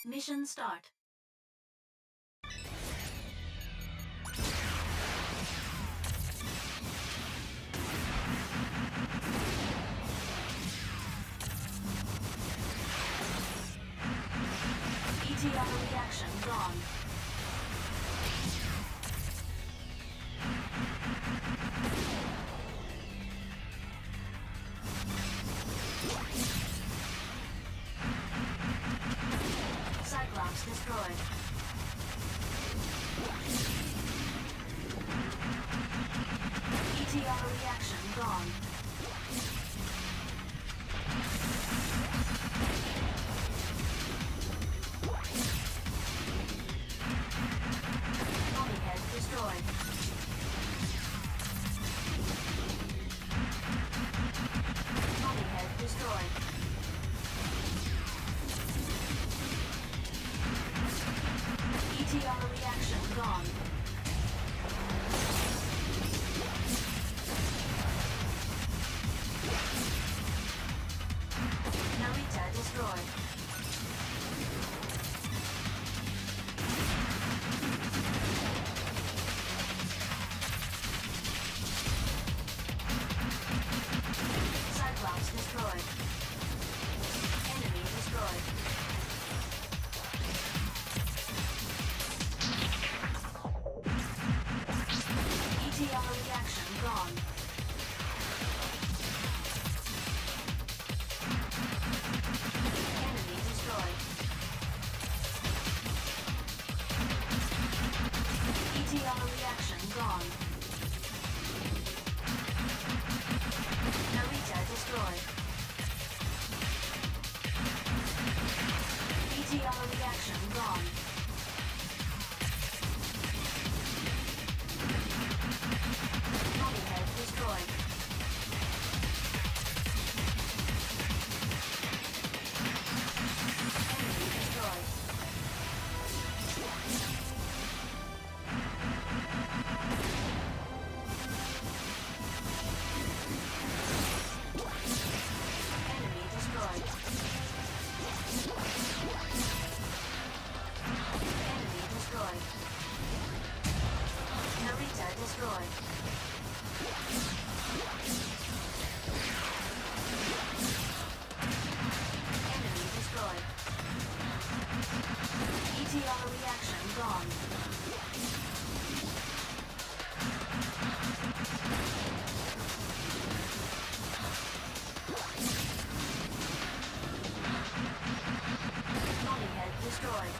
Mission start. ETR reaction gone. Cyclops destroyed. ETR reaction gone. Polyhead destroyed. Polyhead destroyed. ETR reaction gone. Narita destroyed. Cyclops destroyed. Enemy destroyed. ETR reaction gone. Enemy destroyed. ETR reaction gone. Narita destroyed. ETR reaction gone. Polyhead destroyed. Enemy destroyed. Enemy destroyed. Enemy destroyed. Narita destroyed. Enemy destroyed. ETR reaction gone. Polyhead destroyed.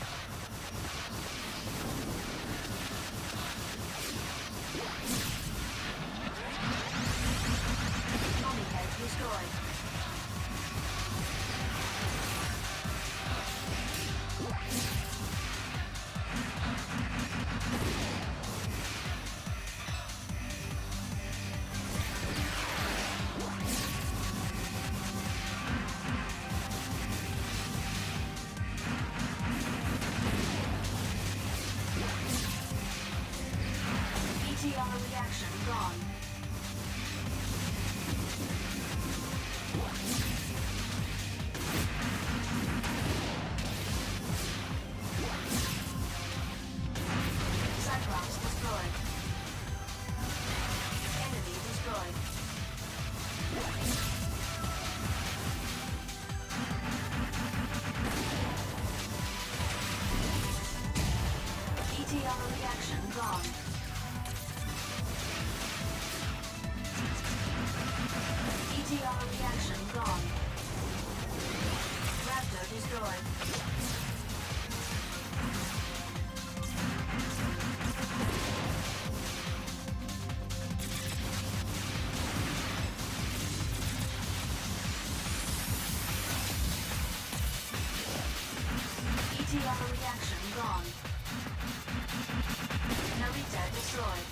Polyhead destroyed. ETR reaction gone. Cyclops destroyed. Enemy destroyed. ETR reaction gone. ETR reaction gone. Raptor destroyed. ETR reaction gone. Narita destroyed.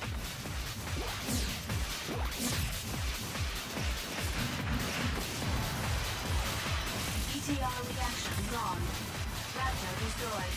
ETR reaction gone. Raptor destroyed.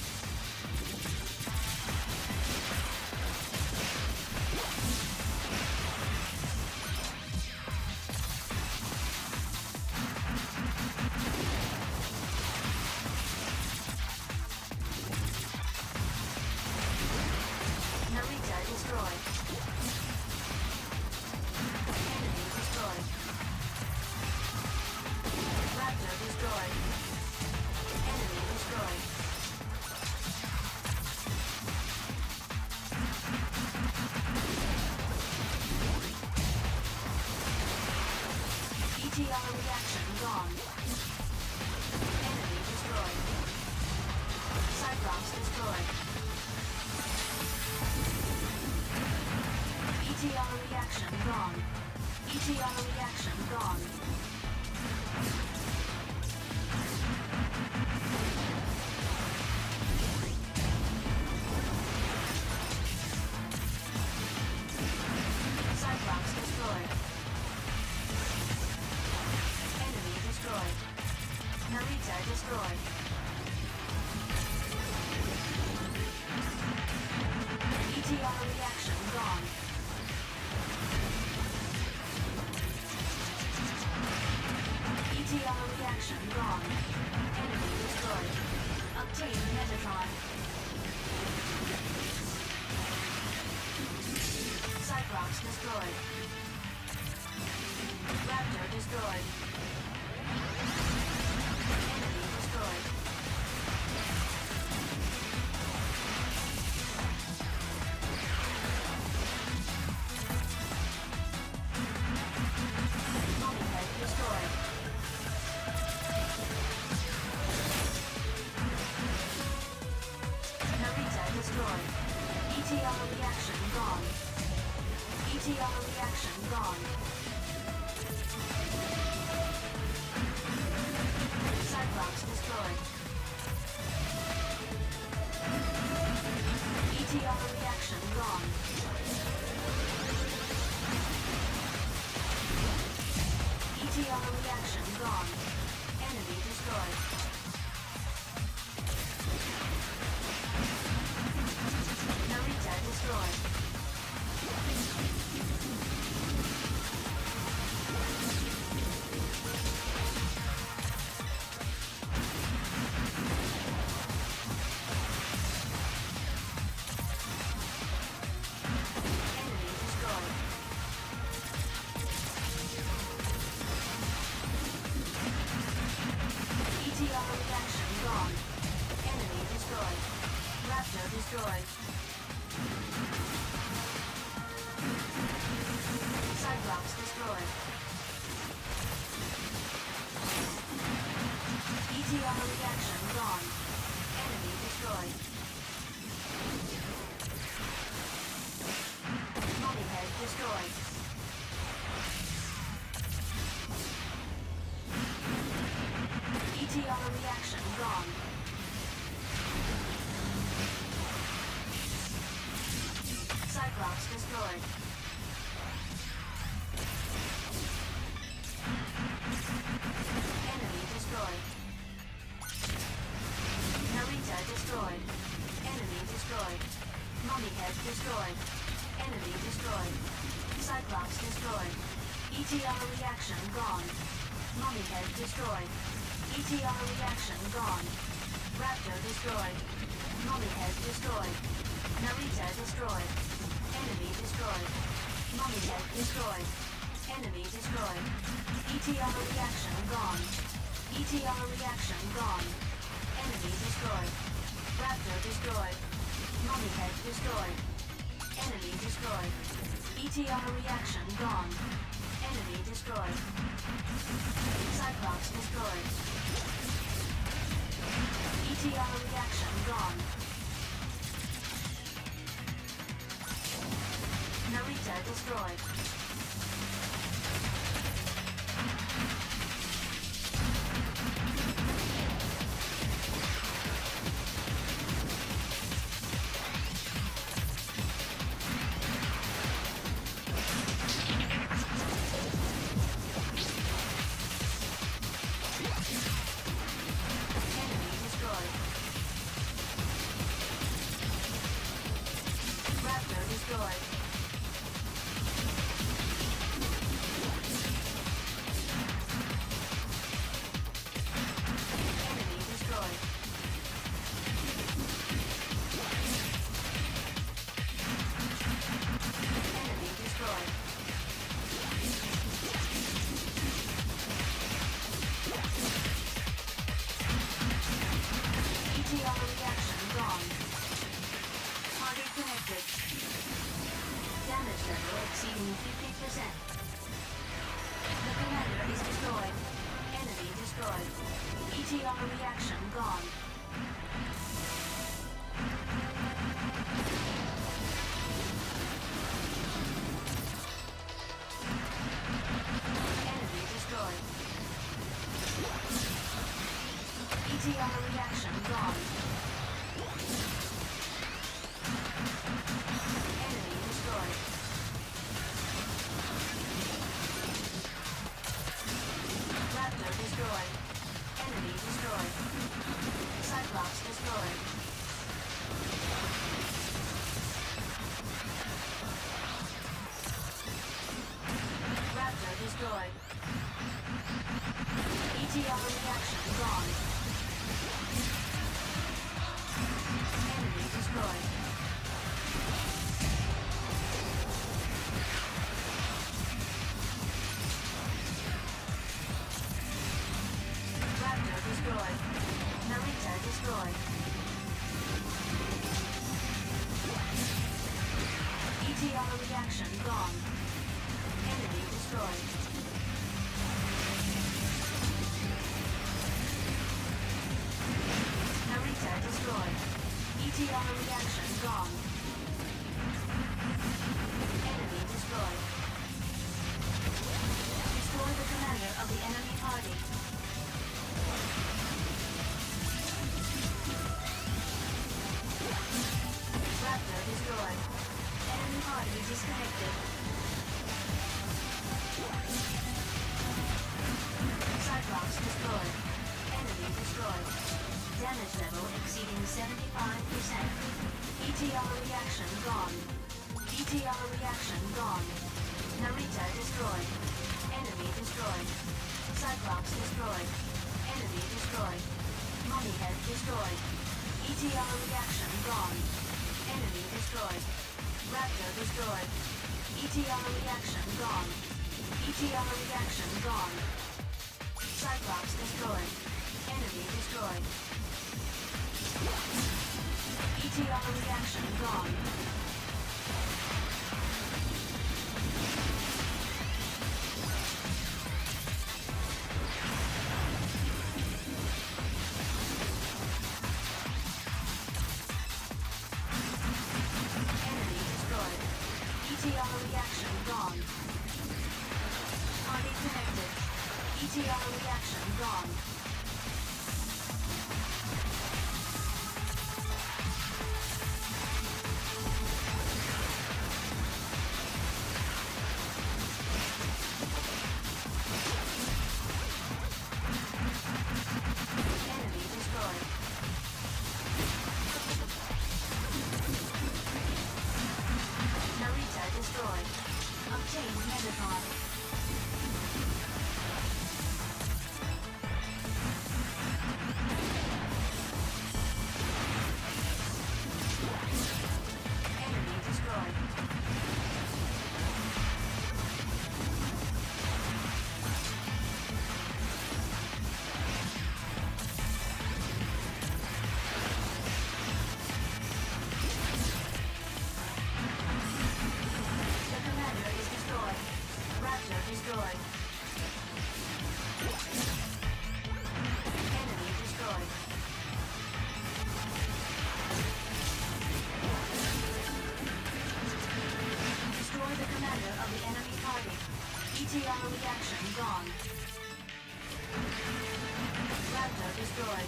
reaction gone. ETR reaction gone. Cyclops destroyed. Enemy destroyed. Narita destroyed. ETR reaction gone. ETR reaction gone. Enemy destroyed. Obtain Metatron. Cyclops destroyed. Raptor destroyed. Enemy destroyed. Mommyhead destroyed. Narita destroyed. ETR reaction gone. ETR reaction gone. Cyclops destroyed. ETR reaction gone. ETR reaction gone. Enemy destroyed. Narita destroyed. Enemy destroyed. ETR reaction gone. Enemy destroyed. Raptor destroyed. Cyclops destroyed. ETR reaction gone. Enemy destroyed. Mommyhead destroyed. ETR reaction gone. Cyclops destroyed. Enemy destroyed. Narita destroyed. Enemy destroyed. Mommyhead destroyed. Enemy destroyed. Cyclops destroyed. ETR reaction gone. Mommyhead destroyed. ETR reaction gone. Raptor destroyed. Mommyhead destroyed. Narita destroyed. Enemy destroyed. Mommyhead destroyed. Enemy destroyed. ETR reaction gone. ETR reaction gone. Enemy destroyed. Raptor destroyed. Mommyhead destroyed. Enemy destroyed. ETR reaction gone. Enemy destroyed. Cyclops destroyed. ETR reaction gone. Narita destroyed. Enemy destroyed. Raptor destroyed. Enemy destroyed. Enemy destroyed. ETR reaction gone. Target connected. Damage level exceeding 50%. The commander is destroyed. Enemy destroyed. ETR reaction gone. reaction gone. Enemy destroyed. Raptor destroyed. Enemy destroyed. Cyclops destroyed. Raptor destroyed. ETR reaction gone. Enemy destroyed. Raptor destroyed. Narita destroyed. ETR reaction gone. Enemy destroyed. Narita destroyed. ETR reaction gone. Enemy destroyed. Destroy the commander of the enemy party. Raptor destroyed. Enemy party disconnected. Cyclops destroyed. Enemy destroyed. Damage level exceeding 75%. ETR reaction gone. ETR reaction gone. Narita destroyed. Enemy destroyed. Cyclops destroyed. Enemy destroyed. Mummyhead destroyed. ETR reaction gone. Enemy destroyed. Raptor destroyed. ETR reaction gone. ETR reaction gone. Cyclops destroyed. Enemy destroyed. ETR reaction gone. Enemy destroyed. ETR reaction gone. Party connected. ETR reaction gone. Enemy destroyed. Narita destroyed. Obtain Megatron. Enemy destroyed. The commander is destroyed. Raptor destroyed. Enemy destroyed. Destroy the commander of the enemy party. ETR reaction gone. Raptor destroyed.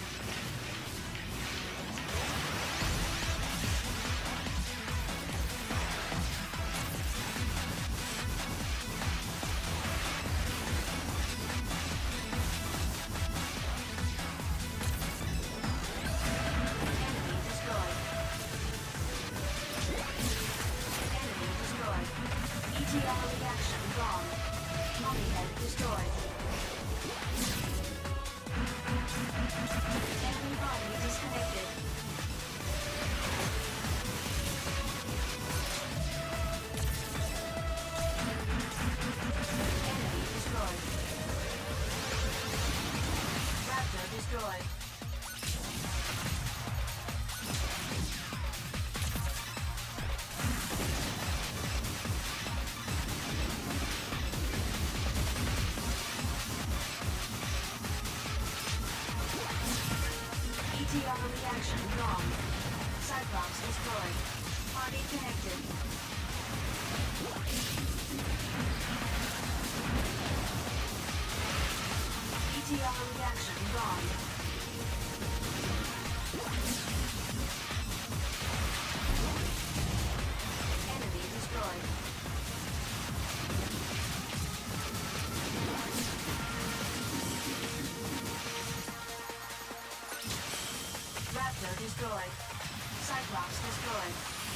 Enemy destroyed. Enemy destroyed. ETR reaction gone. Mummyhead destroyed. Enemy body disconnected. Enemy destroyed. Raptor destroyed. ETR reaction gone. Cyclops destroyed. Party connected. ETR reaction gone. Raptor destroyed. Cyclops destroyed.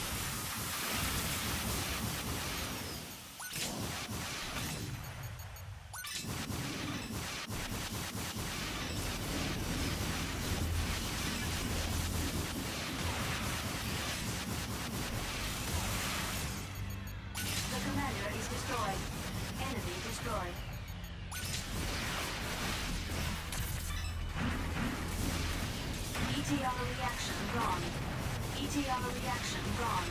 The commander is destroyed. Enemy destroyed. ETR reaction gone. ETR reaction gone.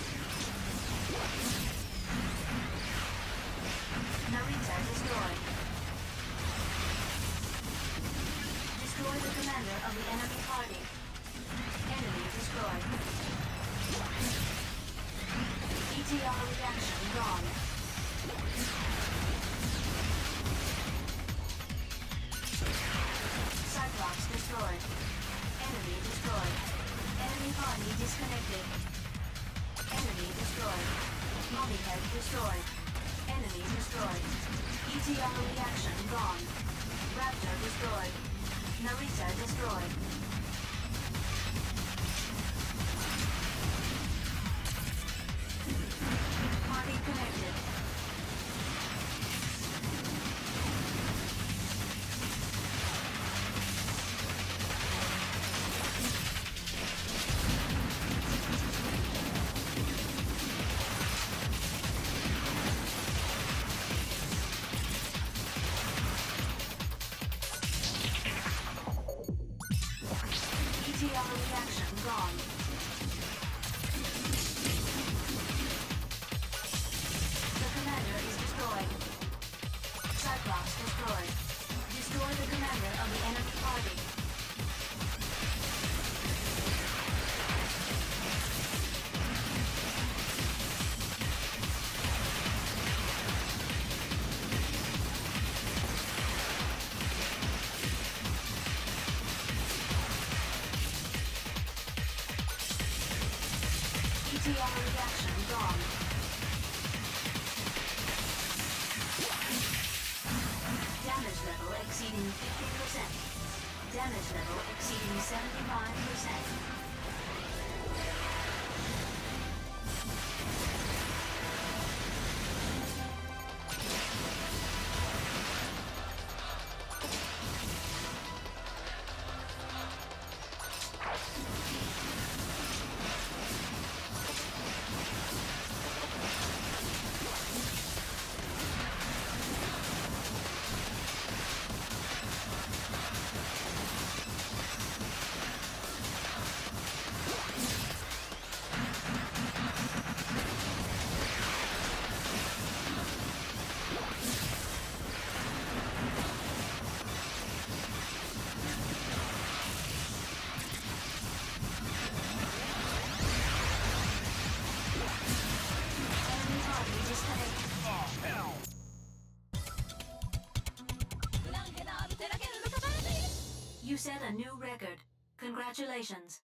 Narita destroyed. Destroy the commander of the enemy party. Enemy destroyed. ETR reaction gone. Cyclops destroyed. Enemy destroyed. Enemy party disconnected. Enemy destroyed. Multi-head destroyed. Enemy destroyed. ETR reaction gone. Raptor destroyed. Narita destroyed. Party connected. ETR reaction gone. The commander is destroyed. Cyclops destroyed. Destroy the commander of the enemy party. ETR reaction gone. Damage level exceeding 50%. Damage level exceeding 75%. You set a new record. Congratulations.